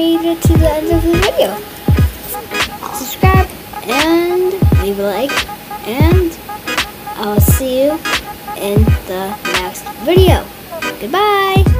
made it to the end of the video. Subscribe and leave a like, and I'll see you in the next video. Goodbye!